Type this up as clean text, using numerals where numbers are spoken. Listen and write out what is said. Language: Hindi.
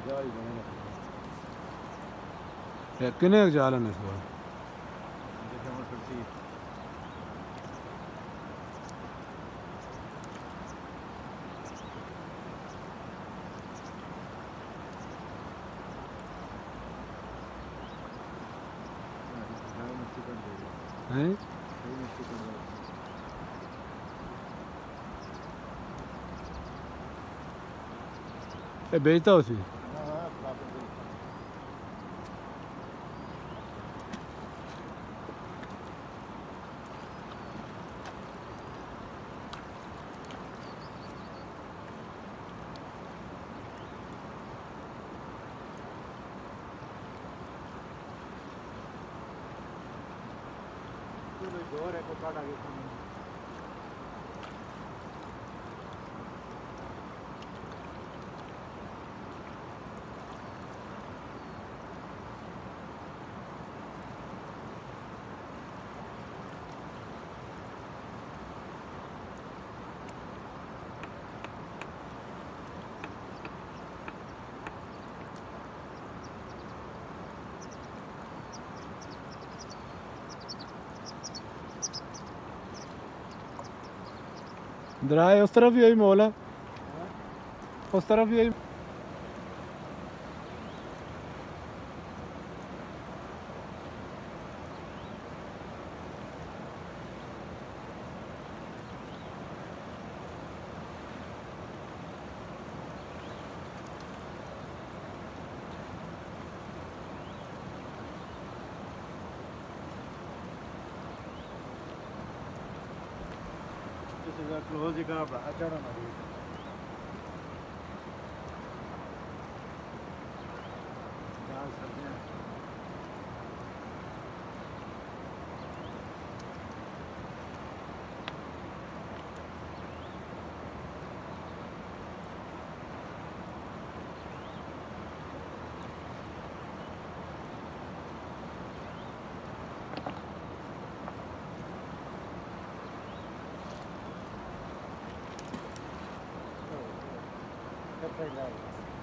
जाल बने किने जाल ने सो देखे हम फिरसी हैं ए बेचता उसी डोर है को काट आगे दराए उस तरफ भी यही मॉल है उस तरफ भी यही क्लोज ही करा पड़ा चढ़ा ना Good thing,